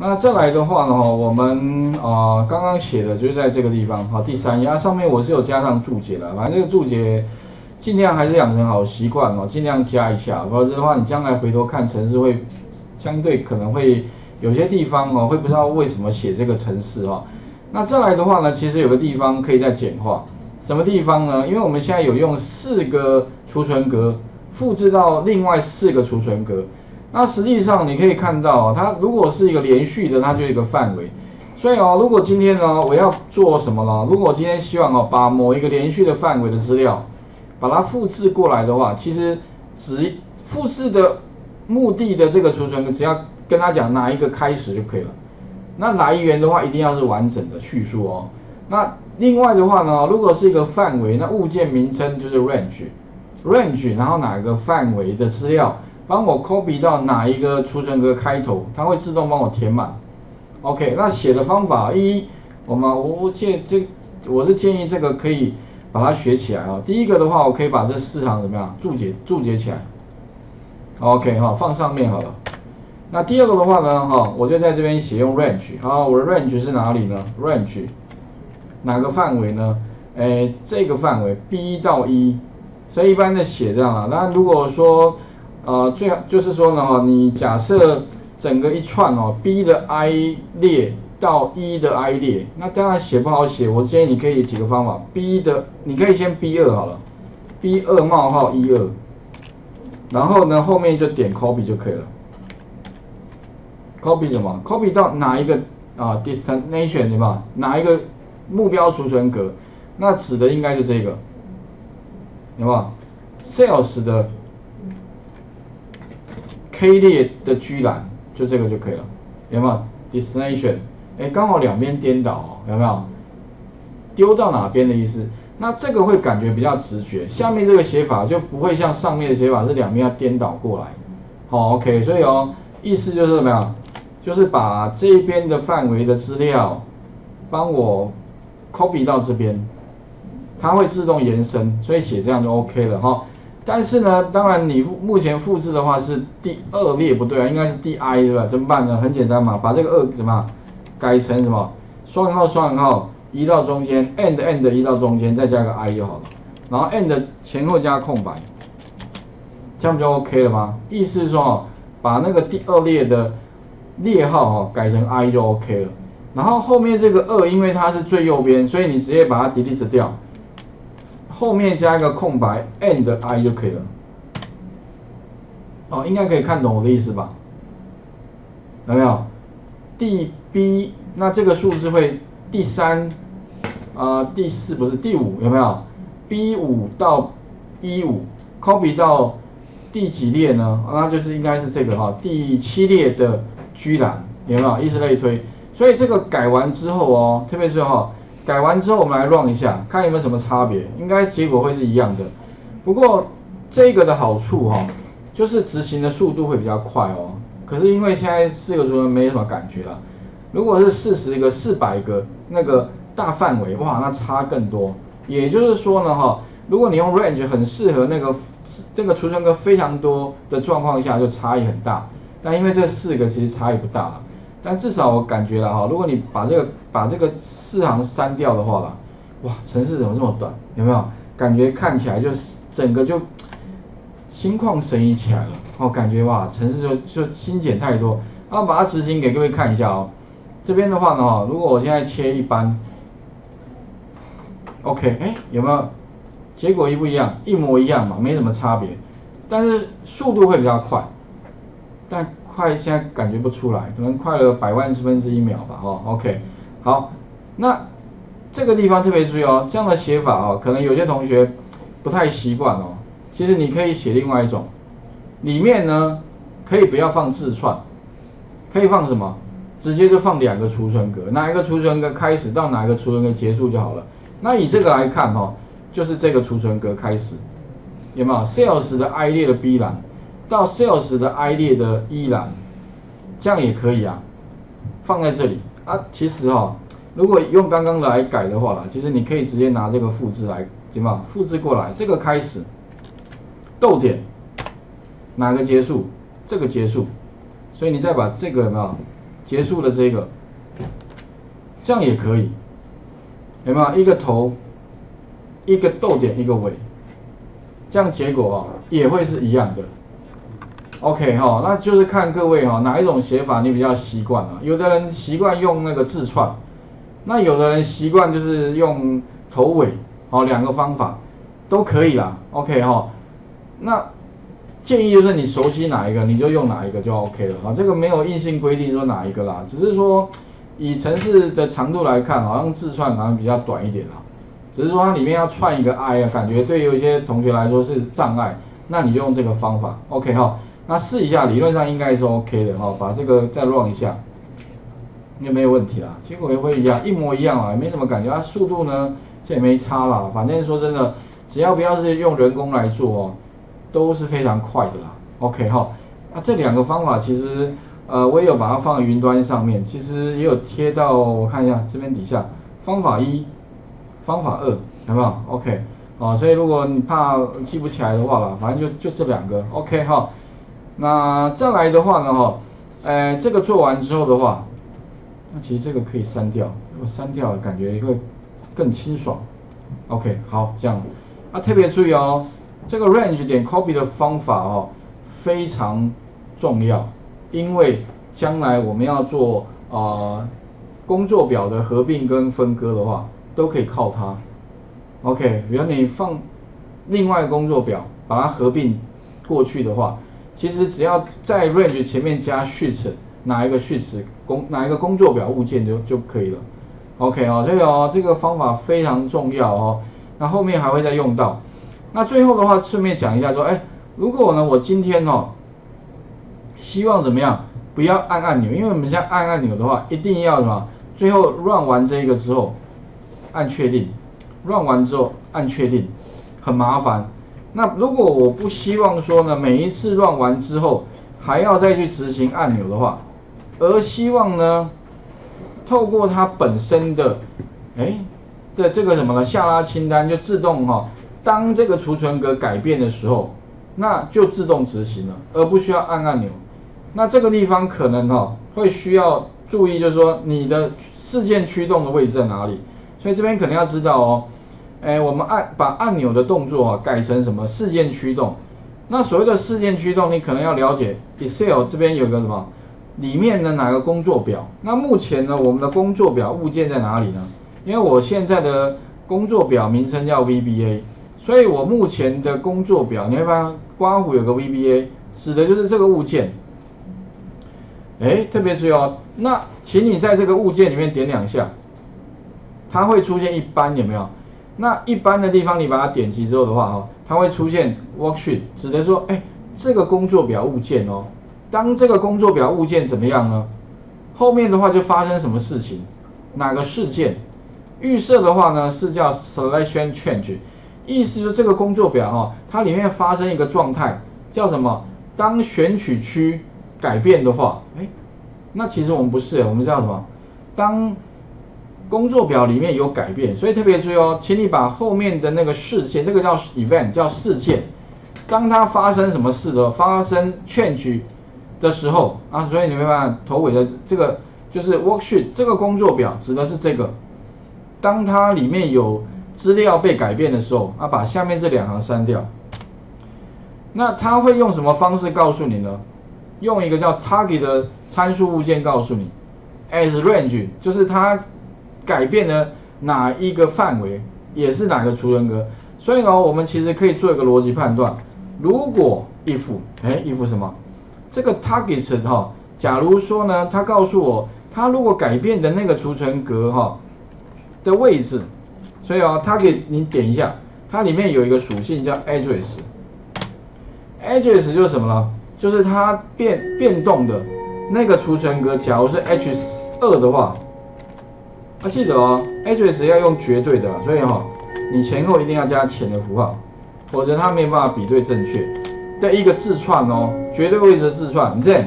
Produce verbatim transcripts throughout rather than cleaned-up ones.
那再来的话呢，我们啊、呃、刚刚写的就是在这个地方，好，第三页，啊、上面我是有加上注解的，反正这个注解尽量还是养成好习惯哦，尽量加一下，否则的话你将来回头看程式会相对可能会有些地方哦会不知道为什么写这个程式哦。那再来的话呢，其实有个地方可以再简化，什么地方呢？因为我们现在有用四个储存格复制到另外四个储存格。那实际上你可以看到，它如果是一个连续的，它就有一个范围。所以哦，如果今天呢，我要做什么呢？如果我今天希望哦，把某一个连续的范围的资料，把它复制过来的话，其实只复制的目的的这个储存格，只要跟他讲哪一个开始就可以了。那来源的话，一定要是完整的叙述哦。那另外的话呢，如果是一个范围，那物件名称就是 range，range， 然后哪个范围的资料。帮我 copy 到哪一个储存格开头，它会自动帮我填满。OK， 那写的方法一，我们我建这我是建议这个可以把它学起来啊。第一个的话，我可以把这四行怎么样注解注解起来。OK 哈，放上面好了。那第二个的话呢，哈，我就在这边写用 range， 好，我的 range 是哪里呢 ？range 哪个范围呢？诶，这个范围 B 到一，所以一般的写这样啊。那如果说呃，最好就是说呢，哈，你假设整个一串哦 ，B 的 I 列到一的 I 列，那当然写不好写，我建议你可以几个方法 ，B 的你可以先 B 二好了 ，B 二冒号一二，然后呢后面就点 copy 就可以了 ，copy 什么 ？copy 到哪一个啊 destination 对吧？哪一个目标储存格？那指的应该就这个，有没有 ？Sales 的。K 列的居栏就这个就可以了，有没有 ？Destination， 哎，刚好两边颠倒哦，有没有？丢到哪边的意思？那这个会感觉比较直觉，下面这个写法就不会像上面的写法是两边要颠倒过来。好 ，OK， 所以哦，意思就是怎么样？就是把这边的范围的资料帮我 copy 到这边，它会自动延伸，所以写这样就 OK 了哈。但是呢，当然你目前复制的话是第二列不对啊，应该是第 I 对吧？怎么办呢？很简单嘛，把这个二怎么改成什么双引号双引号移到中间 ，and and 移到中间，再加个 I 就好了。然后 and 前后加空白，这样就 OK 了吗？意思是说哦，把那个第二列的列号哦改成 I 就 OK 了。然后后面这个二，因为它是最右边，所以你直接把它 delete 掉。后面加一个空白 and I 就可以了。哦，应该可以看懂我的意思吧？有没有？第 B 那这个数字会第三，呃，第四不是第五有没有 ？B 五到一五 copy 到第几列呢？那就是应该是这个哈，第七列的居栏有没有？以此类推。所以这个改完之后哦，特别是哈。改完之后，我们来 run 一下，看有没有什么差别。应该结果会是一样的。不过这个的好处哈、哦，就是执行的速度会比较快哦。可是因为现在四个储存没什么感觉了。如果是四十个、四百个那个大范围，哇，那差更多。也就是说呢，哈，如果你用 range 很适合那个那个储存格非常多的状况下，就差异很大。但因为这四个其实差异不大了。但至少我感觉了哈，如果你把这个把这个四行删掉的话啦，哇，程式怎么这么短？有没有？感觉看起来就是整个就心旷神怡起来了。哦，感觉哇，程式就就精简太多。然后把它执行给各位看一下哦。这边的话呢，哈，如果我现在切一般 ，OK， 哎，有没有？结果一不一样？一模一样嘛，没什么差别。但是速度会比较快，但快现在感觉不出来，可能快了百万分之一秒吧，哦 ，OK， 好，那这个地方特别注意哦，这样的写法哦，可能有些同学不太习惯哦。其实你可以写另外一种，里面呢可以不要放字串，可以放什么？直接就放两个储存格，哪一个储存格开始到哪一个储存格结束就好了。那以这个来看哦，就是这个储存格开始，有没有 ？Sales 的 I 列的 B 栏。到 Sales 的 I 列的一栏，这样也可以啊，放在这里啊。其实哈、哦，如果用刚刚来改的话啦，其实你可以直接拿这个复制来，怎么样？复制过来，这个开始，逗点，哪个结束？这个结束，所以你再把这个有没有结束的这个，这样也可以，有没有？一个头，一个逗点，一个尾，这样结果啊也会是一样的。OK 哈，那就是看各位哈哪一种写法你比较习惯啊？有的人习惯用那个字串，那有的人习惯就是用头尾，好，两个方法都可以啦。OK 哈，那建议就是你熟悉哪一个你就用哪一个就 OK 了啊，这个没有硬性规定说哪一个啦，只是说以程式的长度来看，好像字串好像比较短一点啦，只是说它里面要串一个 I 啊，感觉对有一些同学来说是障碍，那你就用这个方法 OK 哈。那试一下，理论上应该是 OK 的哈，把这个再 run 一下，应该没有问题啦，结果也会一样，一模一样啊，没什么感觉，它速度呢这也没差啦，反正说真的，只要不要是用人工来做哦，都是非常快的啦 ，OK 哈。那这两个方法其实呃我也有把它放在云端上面，其实也有贴到，我看一下这边底下，方法一、方法二，有没有 ？OK 哦，所以如果你怕记不起来的话啦，反正就就这两个 OK 哈。那再来的话呢，哈，呃，这个做完之后的话，那其实这个可以删掉，如果删掉感觉会更清爽。OK， 好，这样，啊，特别注意哦，这个 range 点 copy 的方法哦非常重要，因为将来我们要做呃工作表的合并跟分割的话，都可以靠它。OK， 比如你放另外工作表，把它合并过去的话。其实只要在 range 前面加 sheets， 哪一个 sheets 工哪一个工作表物件就就可以了。OK 哦，所以哦这个方法非常重要哦。那后面还会再用到。那最后的话，顺便讲一下说，哎，如果呢我今天哦希望怎么样，不要按按钮，因为我们现在按按钮的话，一定要什么？最后 run 完这个之后按确定 ，run 完之后按确定，很麻烦。那如果我不希望说呢，每一次 run 完之后还要再去执行按钮的话，而希望呢，透过它本身的，哎的这个什么呢，下拉清单就自动哈、哦，当这个储存格改变的时候，那就自动执行了，而不需要按按钮。那这个地方可能哈、哦、会需要注意，就是说你的事件驱动的位置在哪里，所以这边可能要知道哦。哎，我们按把按钮的动作啊改成什么事件驱动？那所谓的事件驱动，你可能要了解 Excel 这边有个什么，里面的哪个工作表？那目前呢，我们的工作表物件在哪里呢？因为我现在的工作表名称叫 V B A， 所以我目前的工作表，你会发现刮胡有个 V B A， 指的就是这个物件。哎，特别注意哦，那请你在这个物件里面点两下，它会出现一般，有没有？那一般的地方你把它点击之后的话哈，它会出现 worksheet， 指的说，哎，这个工作表物件哦，当这个工作表物件怎么样呢？后面的话就发生什么事情，哪个事件？预设的话呢是叫 selection change， 意思就是这个工作表哈，它里面发生一个状态叫什么？当选取区改变的话，哎，那其实我们不是，我们叫什么？当工作表里面有改变，所以特别注意哦，请你把后面的那个事件，这个叫 event， 叫事件，当它发生什么事的，发生 change 的时候啊，所以你明白头尾的这个就是 worksheet 这个工作表指的是这个，当它里面有资料被改变的时候，啊，把下面这两行删掉。那它会用什么方式告诉你呢？用一个叫 target 的参数物件告诉你 ，as range 就是它改变了哪一个范围，也是哪个储存格。所以呢，我们其实可以做一个逻辑判断。如果 if 哎 if 什么？这个 target 哈、哦，假如说呢，它告诉我，它如果改变的那个储存格哈、哦、的位置，所以哦 target 你点一下，它里面有一个属性叫 address。address 就是什么呢？就是它变变动的那个储存格，假如是 H 二 的话。啊，记得哦 ，address 要用绝对的，所以哈、哦，你前后一定要加前的符号，否则它没有办法比对正确的一个字串哦，绝对位置的字串 ，then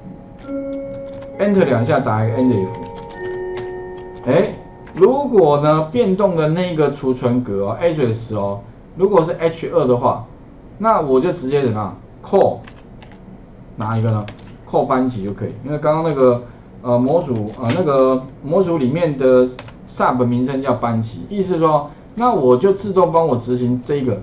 enter 两下打一个 endif， 哎，如果呢变动的那个储存格哦 address 哦，如果是 H 二 的话，那我就直接怎么样 call 哪一个呢 ？call 班级就可以，因为刚刚那个。 呃模组啊、呃、那个模组里面的 sub 名称叫班级，意思说，那我就自动帮我执行这个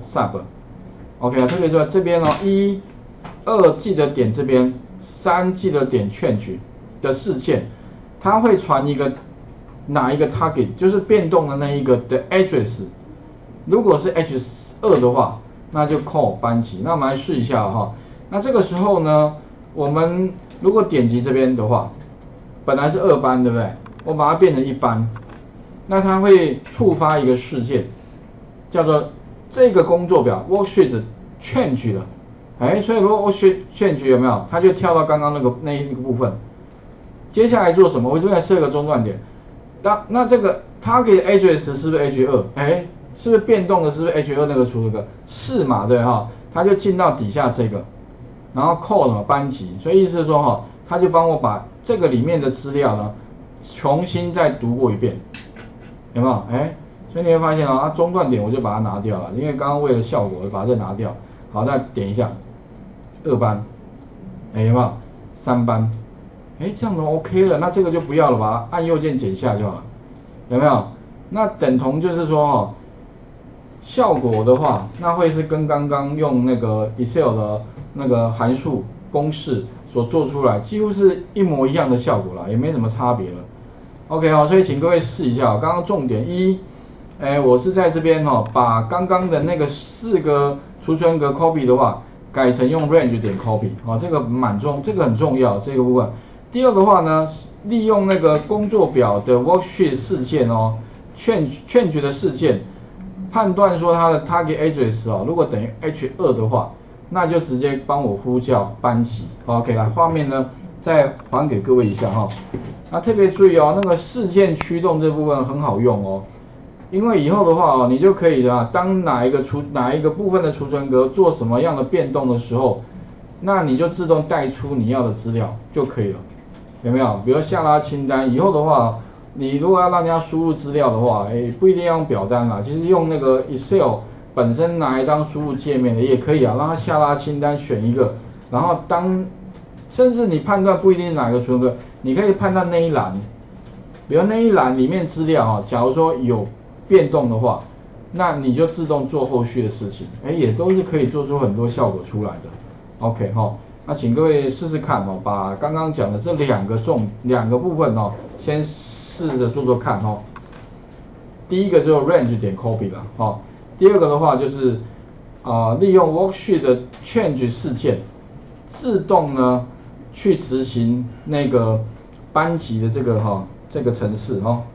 sub。OK 啊，特别说这边哦，一、二记得点这边，三记得点 change 的事件，它会传一个哪一个 target， 就是变动的那一个的 address。如果是 H 二 的话，那就 call 班级。那我们来试一下哈。那这个时候呢，我们如果点击这边的话，本来是二班，对不对？我把它变成一班，那它会触发一个事件，叫做这个工作表 worksheet change 了。哎，所以如果 worksheet change 有没有？它就跳到刚刚那个那一个部分。接下来做什么？我这边设个中断点。当那这个 target address 是不是 H 二？ 哎，是不是变动的？是不是 H 二 那个出这个是嘛？对哈，它就进到底下这个，然后 call 什么班级？所以意思是说哈，它就帮我把这个里面的资料呢，重新再读过一遍，有没有？哎，所以你会发现啊，中断点我就把它拿掉了，因为刚刚为了效果，我把这拿掉。好，再点一下二班，哎，有没有？三班。哎，这样子 OK 了，那这个就不要了吧，按右键剪下就好了，有没有？那等同就是说哈，效果的话，那会是跟刚刚用那个 Excel 的那个函数公式所做出来，几乎是一模一样的效果啦，也没什么差别了。OK 哦，所以请各位试一下，刚刚重点一，哎，我是在这边哈，把刚刚的那个四个储存格 copy 的话，改成用 range 点 copy， 啊，这个蛮重，这个很重要，这个部分。第二个话呢，利用那个工作表的 worksheet 事件哦 ，change change 的事件，判断说它的 target address 哦，如果等于 H 二 的话，那就直接帮我呼叫班级。OK 啦，画面呢再还给各位一下哈。那特别注意哦，那个事件驱动这部分很好用哦，因为以后的话哦，你就可以啊，当哪一个储哪一个部分的储存格做什么样的变动的时候，那你就自动带出你要的资料就可以了。有没有？比如下拉清单，以后的话，你如果要让人家输入资料的话，哎，不一定要用表单啦，其实用那个 Excel 本身拿来当输入界面的也可以啊，让它下拉清单选一个，然后当，甚至你判断不一定是哪个储存格，你可以判断那一栏，比如那一栏里面资料哈，假如说有变动的话，那你就自动做后续的事情，哎，也都是可以做出很多效果出来的。OK 哈。那请各位试试看哦，把刚刚讲的这两个重两个部分哦，先试着做做看哦。第一个就 range 点 copy 了哦，第二个的话就是啊、呃，利用 worksheet 的 change 事件，自动呢去执行那个班级的这个哈、哦、这个程式哦。